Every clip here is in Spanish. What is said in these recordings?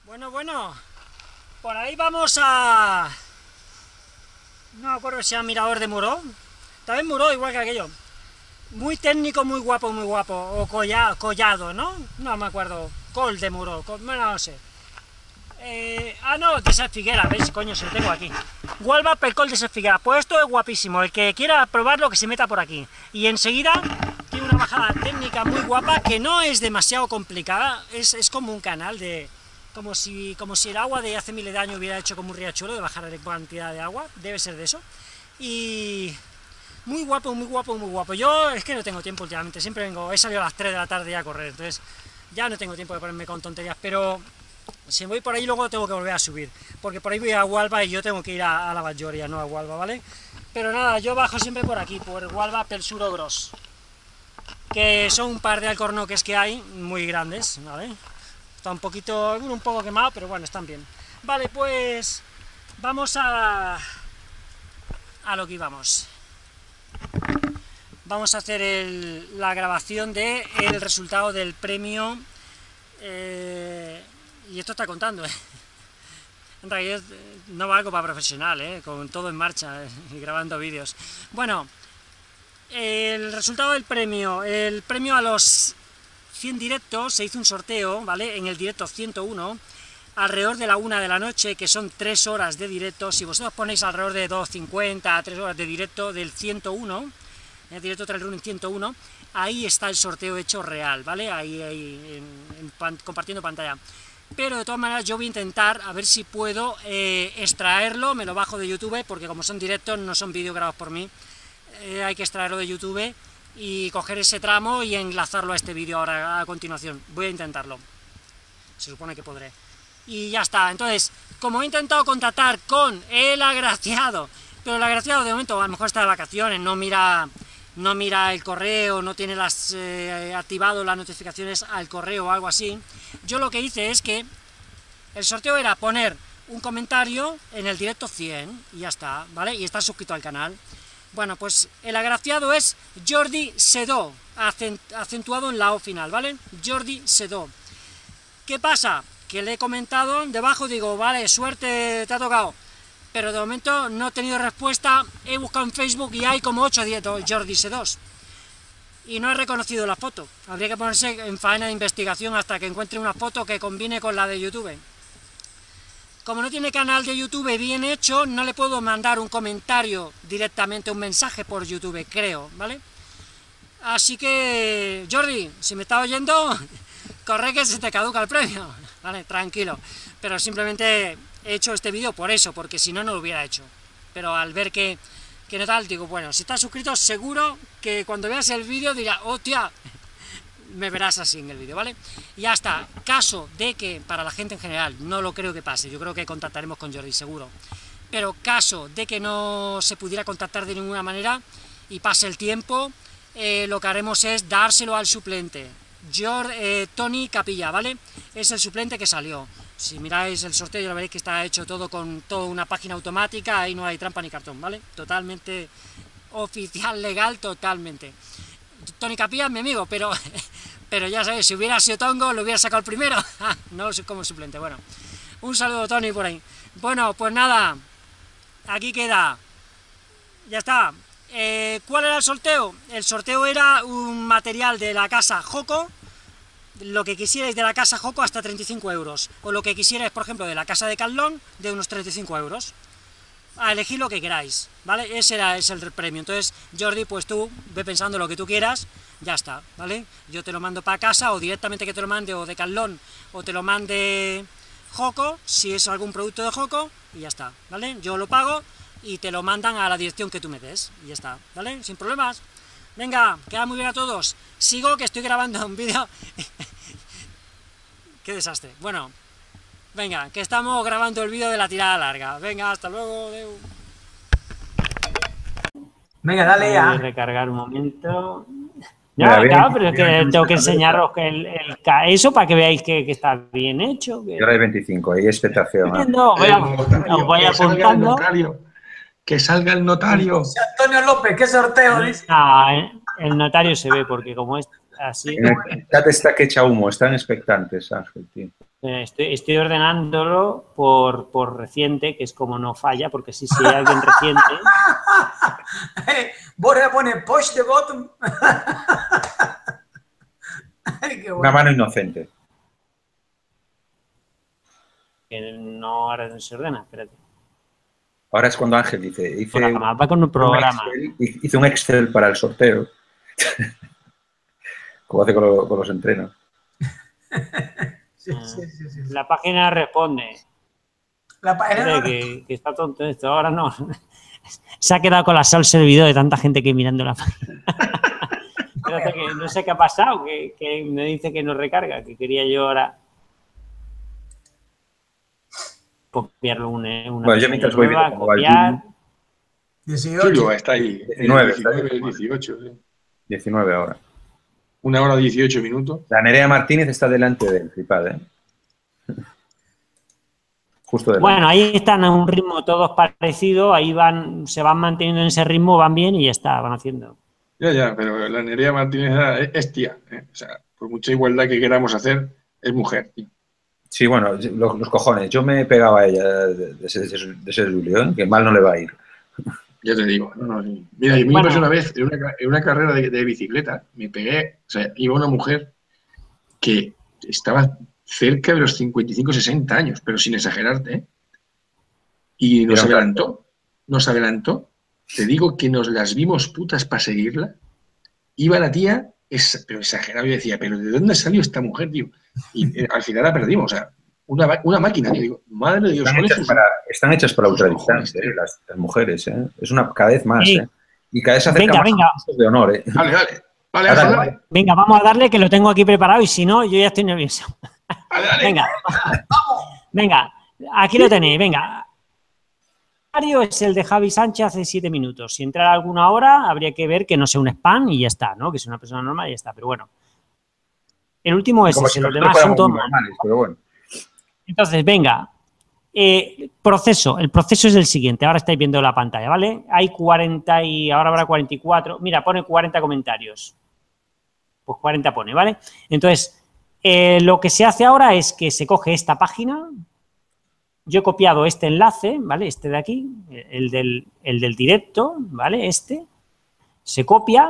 Bueno, por ahí vamos a... No me acuerdo si era Mirador de Muró. También Muró, igual que aquello. Muy técnico, muy guapo, muy guapo. O Collado, ¿no? No me acuerdo. Col de Muró, bueno, no sé. No, de Ses Figuera, ¿veis? Coño, se lo tengo aquí. Huelva Pelcol de Ses Figuera. Pues esto es guapísimo. El que quiera probarlo, que se meta por aquí. Y enseguida tiene una bajada técnica muy guapa, que no es demasiado complicada. Es como un canal de... Como si el agua de hace miles de años hubiera hecho como un riachuelo de bajar la cantidad de agua. Debe ser de eso. Y... muy guapo, muy guapo, muy guapo. Yo es que no tengo tiempo últimamente. Siempre vengo... He salido a las 3 de la tarde ya a correr. Entonces ya no tengo tiempo de ponerme con tonterías. Pero... si voy por ahí luego tengo que volver a subir, porque por ahí voy a Huelva y yo tengo que ir a la Vallòria, no a Huelva, ¿vale? Pero nada, yo bajo siempre por aquí, por Huelva pel Suro Gros, que son un par de alcornoques que hay, muy grandes, ¿vale? Está un poco quemado, pero bueno, están bien. Vale, pues vamos a lo que íbamos. Vamos a hacer la grabación del resultado del premio... y esto está contando, en realidad no valgo para profesional, con todo en marcha y grabando vídeos. Bueno, el resultado del premio, el premio a los 100 directos, se hizo un sorteo, ¿vale? En el directo 101, alrededor de la 1 de la noche, que son 3 horas de directo. Si vosotros ponéis alrededor de 2:50 a 3 horas de directo del 101, el directo Trail Running 101, ahí está el sorteo hecho real, ¿vale? Ahí compartiendo pantalla. Pero de todas maneras yo voy a intentar a ver si puedo extraerlo, me lo bajo de YouTube, porque como son directos, no son vídeos grabados por mí, hay que extraerlo de YouTube y coger ese tramo y enlazarlo a este vídeo ahora a continuación. Voy a intentarlo, se supone que podré. Y ya está. Entonces, como he intentado contactar con el agraciado, pero el agraciado de momento a lo mejor está de vacaciones, no mira el correo, no tiene activado las notificaciones al correo o algo así. Yo lo que hice es que el sorteo era poner un comentario en el directo 100 y ya está, ¿vale? Y estar suscrito al canal. Bueno, pues el agraciado es Jordi Sedó, acentuado en la O final, ¿vale? Jordi Sedó. ¿Qué pasa? Que le he comentado debajo, digo, vale, suerte, te ha tocado. Pero de momento no he tenido respuesta, he buscado en Facebook y hay como 8 directos Jordi Sedós. Y no he reconocido la foto. Habría que ponerse en faena de investigación hasta que encuentre una foto que combine con la de YouTube. Como no tiene canal de YouTube bien hecho, no le puedo mandar un comentario directamente, un mensaje por YouTube, creo, ¿vale? Así que, Jordi, si me estás oyendo, corre que se te caduca el premio, ¿vale? Tranquilo. Pero simplemente he hecho este vídeo por eso, porque si no, no lo hubiera hecho. Pero al ver que no tal, digo, bueno, si estás suscrito, seguro que cuando veas el vídeo dirás, hostia, me verás así en el vídeo, ¿vale? Y ya está. Caso de que, para la gente en general, no lo creo que pase, yo creo que contactaremos con Jordi, seguro. Pero caso de que no se pudiera contactar de ninguna manera y pase el tiempo, lo que haremos es dárselo al suplente. Tony Capilla, ¿vale? Es el suplente que salió. Si miráis el sorteo ya veréis que está hecho todo con toda una página automática, ahí no hay trampa ni cartón, ¿vale? Totalmente oficial, legal, totalmente. Tony Capilla es mi amigo, pero ya sabéis, si hubiera sido Tongo, lo hubiera sacado el primero, no como suplente. Bueno, un saludo, Tony, por ahí. Bueno, pues nada, aquí queda, ya está. ¿Cuál era el sorteo? El sorteo era un material de la casa Joco, lo que quisierais de la casa Joco hasta 35 euros, o lo que quisierais, por ejemplo, de la casa de Catlón, de unos 35 euros. A elegir lo que queráis, ¿vale? Ese es el premio. Entonces, Jordi, pues tú ve pensando lo que tú quieras, ya está, ¿vale? Yo te lo mando para casa, o directamente que te lo mande o de Catlón, o te lo mande Joco, si es algún producto de Joco, y ya está, ¿vale? Yo lo pago y te lo mandan a la dirección que tú me des, y ya está, ¿vale? Sin problemas. Venga, queda muy bien a todos. Sigo, que estoy grabando un vídeo. Qué desastre. Bueno, venga, que estamos grabando el vídeo de la tirada larga. Venga, hasta luego. Adeu. Venga, dale ya. Voy a recargar un momento. Ya, claro, pero es que tengo que enseñaros que eso para que veáis que está bien hecho. Y ahora hay 25, hay expectación. No, os voy apuntando. Que salga el notario. Antonio López, ¿qué sorteo dice? El notario se ve porque como es así... En el chat está que echa humo, están expectantes, Ángel, tío. Estoy ordenándolo por reciente, que es como no falla, porque si hay alguien reciente... Borja pone push the button. Ay, qué Una bueno. mano inocente. Que no, ahora no se ordena, espérate. Ahora es cuando Ángel dice, Va con un programa. Hice un Excel para el sorteo, como hace con los entrenos. Sí, sí, sí. La página responde. La página que está tonto esto, ahora no. Se ha quedado colapsado el servidor de tanta gente que mirando la página. Espérate, que no sé qué ha pasado, que me dice que no recarga, que quería yo ahora copiarlo una bueno, yo mientras voy nueva, viendo cómo va el copiar. vídeo. 18. Está ahí. 19, 18. 19 ahora. 1 hora 18 minutos. La Nerea Martínez está delante del flipad, ¿eh? Justo delante. Bueno, ahí están a un ritmo todos parecidos, ahí se van manteniendo en ese ritmo, van bien y ya está, van haciendo. Ya, pero la Nerea Martínez es tía, ¿eh? O sea, por mucha igualdad que queramos hacer, es mujer, tío. Sí, bueno, los cojones. Yo me pegaba a ella de ese Julián, que mal no le va a ir. Ya te digo. No, sí. Mira, a mí me pasó una vez en una carrera de bicicleta, me pegué, o sea, iba una mujer que estaba cerca de los 55, 60 años, pero sin exagerarte, ¿eh? Y nos adelantó. Te digo que nos las vimos putas para seguirla. Iba la tía, pero exagerado, yo decía, pero ¿de dónde salió esta mujer, tío? Y al final la perdimos, o sea, una máquina, tío. Digo, madre de Dios, están hechas para ultradistancia, las mujeres, ¿eh? Es cada vez más, sí. ¿eh? Y cada vez se acerca más de honor, ¿eh? Vale. Venga, vamos a darle, que lo tengo aquí preparado y si no, yo ya estoy nervioso. Dale. Venga, aquí lo tenéis, venga. El horario es el de Javi Sánchez hace 7 minutos. Si entrara alguna hora, habría que ver que no sea un spam y ya está, ¿no? Que es una persona normal y ya está, pero bueno. El último es ese, los demás son todos normales, pero bueno. Entonces, venga. El proceso es el siguiente. Ahora estáis viendo la pantalla, ¿vale? Hay 40 y ahora habrá 44. Mira, pone 40 comentarios. Pues 40 pone, ¿vale? Entonces, lo que se hace ahora es que se coge esta página. Yo he copiado este enlace, ¿vale? Este de aquí, el del directo, ¿vale? Se copia,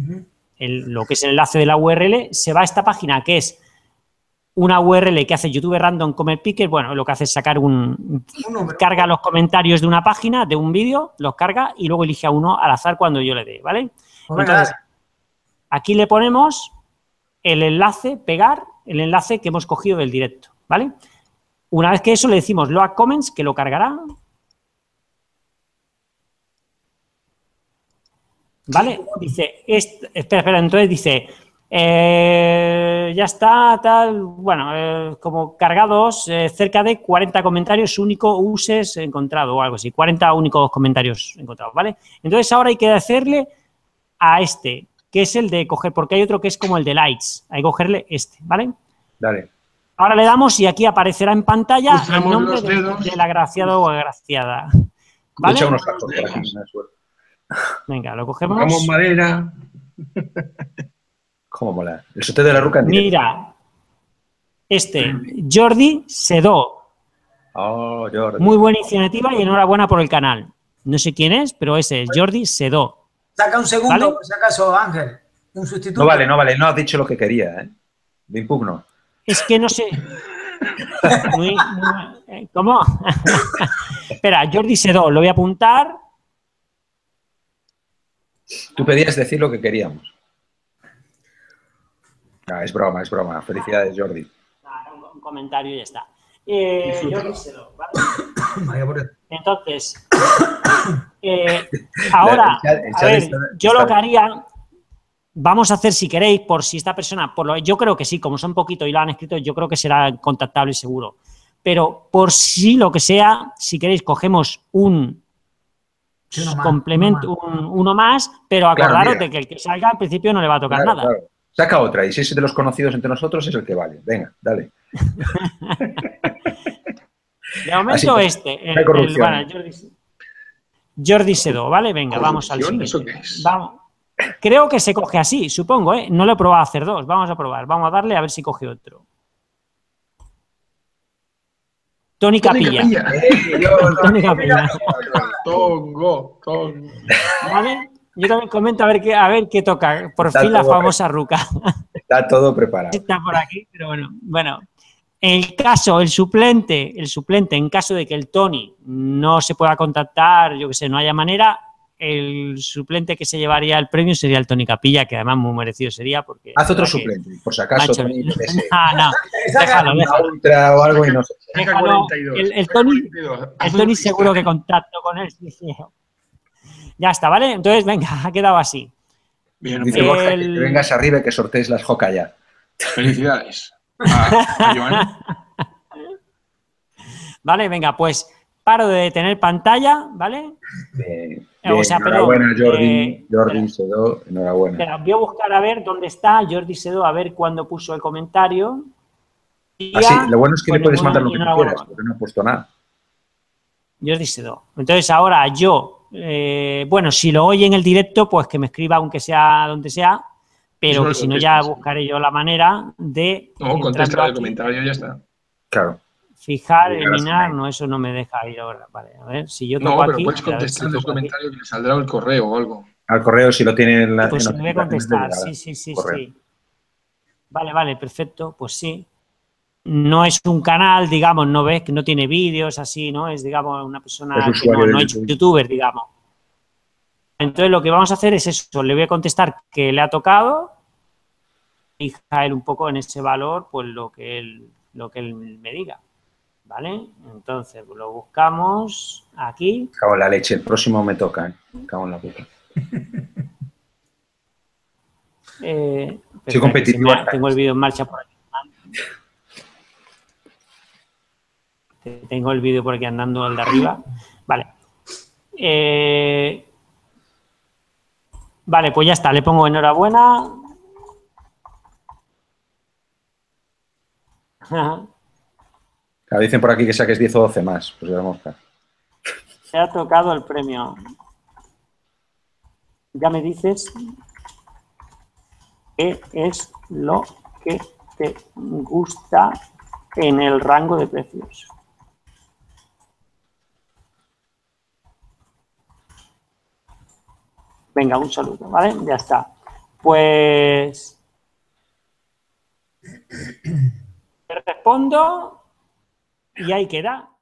lo que es el enlace de la URL, se va a esta página que es una URL que hace YouTube Random Comment Picker. Bueno, lo que hace es sacar carga los comentarios de una página, de un vídeo, los carga y luego elige a uno al azar cuando yo le dé, ¿vale? Entonces, aquí le ponemos el enlace, pegar el enlace que hemos cogido del directo, ¿vale? Una vez que eso le decimos load comments, que lo cargará. ¿Vale? Dice, espera, entonces dice, ya está, tal, bueno, como cargados, cerca de 40 comentarios uses encontrado o algo así, 40 únicos comentarios encontrados, ¿vale? Entonces ahora hay que hacerle a que es el de coger, porque hay otro que es como el de likes, hay que cogerle ¿vale? Dale. Ahora le damos y aquí aparecerá en pantalla el nombre del agraciado o agraciada. ¿Vale? Echa unos tacos por aquí. Venga, lo cogemos. Tocamos madera. ¿Cómo mola? El sorteo de la ruca. Mira, Jordi Sedó. Oh, Jordi. Muy buena iniciativa y enhorabuena por el canal. No sé quién es, pero ese es Jordi Sedó. Saca un segundo, ¿vale? por si acaso, Ángel. Un sustituto. No vale. No has dicho lo que quería, ¿eh? Me impugno. Es que no sé. ¿Cómo? Espera, Jordi Sedó, lo voy a apuntar. Tú pedías decir lo que queríamos. No, es broma. Felicidades, Jordi. Un comentario y ya está. Jordi Sedó, ¿vale? Entonces, ahora, a ver, yo lo que haría, vamos a hacer, si queréis, por si esta persona, yo creo que sí, como son poquitos y lo han escrito, yo creo que será contactable seguro. Pero por si lo que sea, si queréis, cogemos un complemento, uno más, pero acordaros de que el que salga al principio no le va a tocar nada. Claro. Saca otra, y si es de los conocidos entre nosotros, es el que vale. Venga, dale. De momento Jordi Sedó, ¿vale? Venga, vamos al siguiente. ¿Eso qué es? Vamos. Creo que se coge así, supongo, ¿eh? No lo he probado a hacer dos. Vamos a probar. Vamos a darle a ver si coge otro. Tony Capilla. Tony Capilla. Tongo. ¿Vale? Yo también comento a ver qué toca. Por Está fin la todo famosa ruca. Está todo preparado. Está por aquí, pero bueno. El suplente, en caso de que el Tony no se pueda contactar, yo que sé, no haya manera, el suplente que se llevaría el premio sería el Tony Capilla, que además muy merecido sería porque... Haz otro suplente, por si acaso. Tony, yo qué sé, No, déjalo. una ultra o algo y no sé. Saca Déjalo. 42. El Tony seguro que contacto con él. Sí. Ya está, ¿vale? Entonces, venga, ha quedado así. Bien, Dice Borja que vengas arriba y que sortees las Joca ya. felicidades a Joan. Vale, venga, pues paro de tener pantalla, ¿vale? O sea, enhorabuena, perdón, Jordi Sedó, enhorabuena. Espera, voy a buscar a ver dónde está Jordi Sedó, a ver cuándo puso el comentario. Sí, lo bueno es que le puedes mandar lo que tú quieras, porque no he puesto nada. Jordi Sedó. Entonces ahora yo, bueno, si lo oye en el directo, pues que me escriba aunque sea donde sea, pero que si no ya buscaré yo la manera de... No, contesta el comentario y ya está. Claro. Fijar, eliminar, no, eso no me deja ir ahora. Vale, a ver, si yo toco no, pero aquí... puedes contestar el comentario que le saldrá el correo o algo. Al correo, si lo tiene en la... Pues se debe contestar, sí. Vale, perfecto, pues sí. No es un canal, digamos, no ves que no tiene vídeos así, ¿no? Es, digamos, una persona que no es youtuber, digamos. Entonces lo que vamos a hacer es eso, le voy a contestar que le ha tocado y a él un poco en ese valor, pues lo que él me diga. ¿Vale? Entonces lo buscamos aquí. Cago en la leche, el próximo me toca, ¿eh? Cago en la puta. Soy competitivo. Tengo el vídeo en marcha por aquí. Tengo el vídeo por aquí andando al de arriba. Vale. Vale, pues ya está. Le pongo enhorabuena. Dicen por aquí que saques 10 o 12 más. Pues ya mosca. Se ha tocado el premio. Ya me dices qué es lo que te gusta en el rango de precios. Venga, un saludo, ¿vale? Ya está. Pues te respondo y ahí queda.